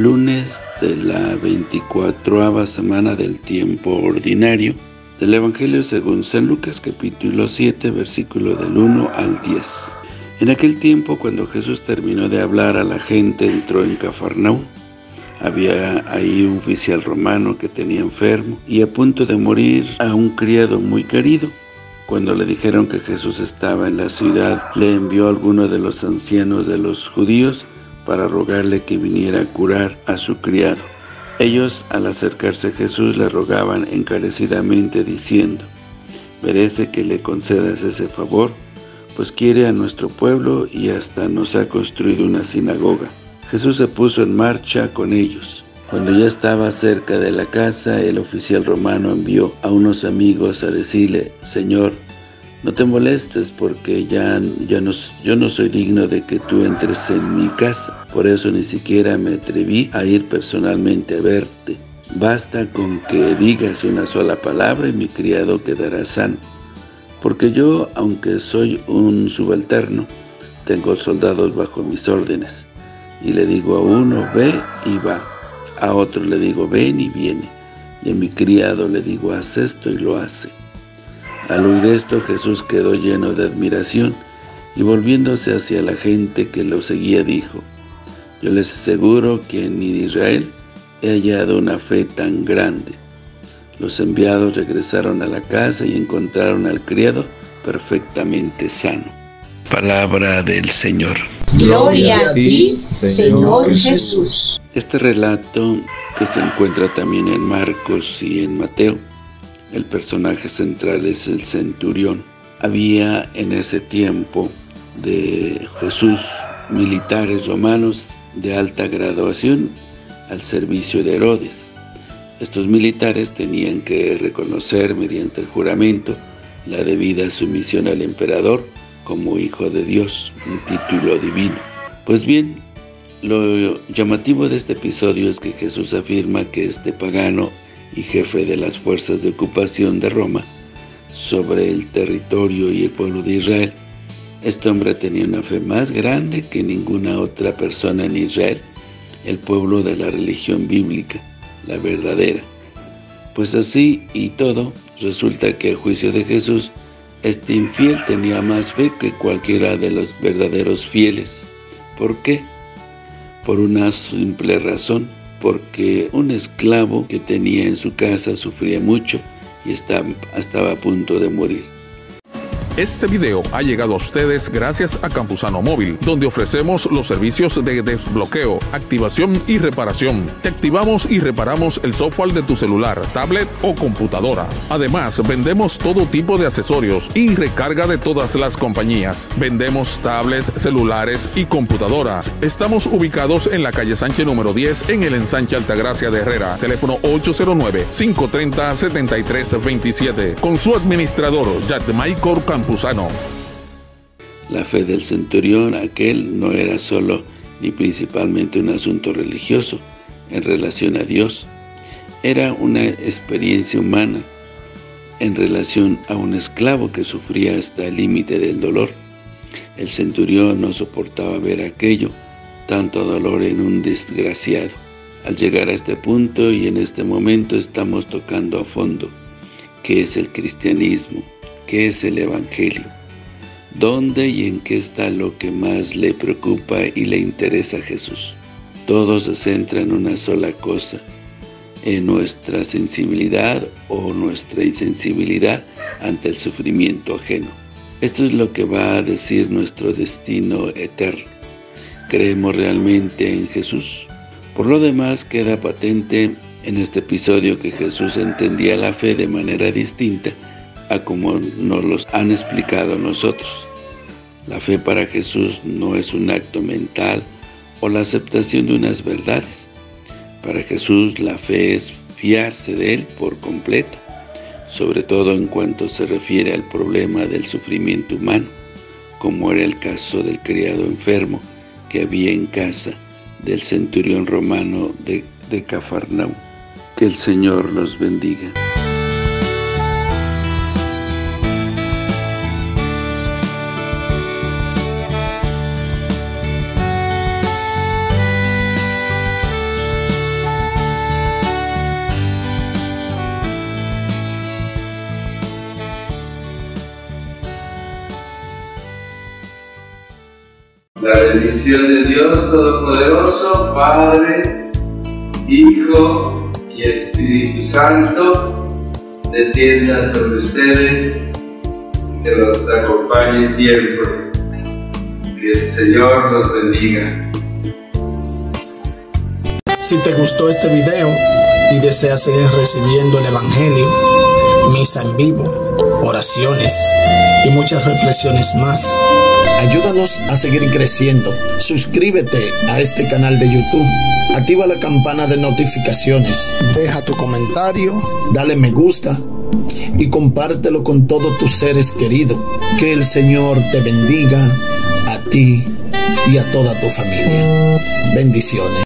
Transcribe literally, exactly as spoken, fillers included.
lunes de la veinticuatroava semana del tiempo ordinario del Evangelio según San Lucas, capítulo siete, versículo del uno al diez. En aquel tiempo, cuando Jesús terminó de hablar a la gente, entró en Cafarnaúm. Había ahí un oficial romano que tenía enfermo y a punto de morir a un criado muy querido. Cuando le dijeron que Jesús estaba en la ciudad, le envió a alguno de los ancianos de los judíos para rogarle que viniera a curar a su criado. Ellos, al acercarse a Jesús, le rogaban encarecidamente, diciendo: «Merece que le concedas ese favor, pues quiere a nuestro pueblo y hasta nos ha construido una sinagoga». Jesús se puso en marcha con ellos. Cuando ya estaba cerca de la casa, el oficial romano envió a unos amigos a decirle: «Señor, no te molestes, porque ya, ya no, yo no soy digno de que tú entres en mi casa. Por eso ni siquiera me atreví a ir personalmente a verte. Basta con que digas una sola palabra y mi criado quedará sano. Porque yo, aunque soy un subalterno, tengo soldados bajo mis órdenes. Y le digo a uno, ve y va. A otro le digo, ven y viene. Y a mi criado le digo, haz esto y lo hace». Al oír esto, Jesús quedó lleno de admiración y volviéndose hacia la gente que lo seguía, dijo: «Yo les aseguro que en Israel he hallado una fe tan grande». Los enviados regresaron a la casa y encontraron al criado perfectamente sano. Palabra del Señor. Gloria a ti, Señor Jesús. Este relato, que se encuentra también en Marcos y en Mateo, el personaje central es el centurión. Había en ese tiempo de Jesús militares romanos de alta graduación al servicio de Herodes. Estos militares tenían que reconocer mediante el juramento la debida sumisión al emperador como hijo de Dios, un título divino. Pues bien, lo llamativo de este episodio es que Jesús afirma que este pagano y jefe de las fuerzas de ocupación de Roma sobre el territorio y el pueblo de Israel, este hombre tenía una fe más grande que ninguna otra persona en Israel, el pueblo de la religión bíblica, la verdadera. Pues así y todo, resulta que a juicio de Jesús, este infiel tenía más fe que cualquiera de los verdaderos fieles. ¿Por qué? Por una simple razón, porque un esclavo que tenía en su casa sufría mucho y estaba, estaba a punto de morir. Este video ha llegado a ustedes gracias a Campusano Móvil, donde ofrecemos los servicios de desbloqueo, activación y reparación. Te activamos y reparamos el software de tu celular, tablet o computadora. Además, vendemos todo tipo de accesorios y recarga de todas las compañías. Vendemos tablets, celulares y computadoras. Estamos ubicados en la calle Sánchez número diez, en el ensanche Altagracia de Herrera. Teléfono ocho cero nueve, cinco tres cero, siete tres dos siete. Con su administrador, Yadmaicor Campusano. La fe del centurión aquel no era solo ni principalmente un asunto religioso en relación a Dios, era una experiencia humana en relación a un esclavo que sufría hasta el límite del dolor. El centurión no soportaba ver aquello, tanto dolor en un desgraciado. Al llegar a este punto y en este momento estamos tocando a fondo ¿qué es el cristianismo? ¿Qué es el Evangelio? ¿Dónde y en qué está lo que más le preocupa y le interesa a Jesús? Todo se centra en una sola cosa, en nuestra sensibilidad o nuestra insensibilidad ante el sufrimiento ajeno. Esto es lo que va a decir nuestro destino eterno. ¿Creemos realmente en Jesús? Por lo demás, queda patente en este episodio que Jesús entendía la fe de manera distinta a como nos los han explicado a nosotros. La fe para Jesús no es un acto mental o la aceptación de unas verdades. Para Jesús la fe es fiarse de Él por completo, sobre todo en cuanto se refiere al problema del sufrimiento humano, como era el caso del criado enfermo que había en casa del centurión romano de, de Cafarnaúm. Que el Señor los bendiga. La bendición de Dios Todopoderoso, Padre, Hijo y Espíritu Santo, descienda sobre ustedes, que los acompañe siempre. Que el Señor los bendiga. Si te gustó este video y deseas seguir recibiendo el Evangelio, misa en vivo, oraciones y muchas reflexiones más, ayúdanos a seguir creciendo. Suscríbete a este canal de YouTube, activa la campana de notificaciones, deja tu comentario, dale me gusta y compártelo con todos tus seres queridos. Que el Señor te bendiga a ti y a toda tu familia. Bendiciones.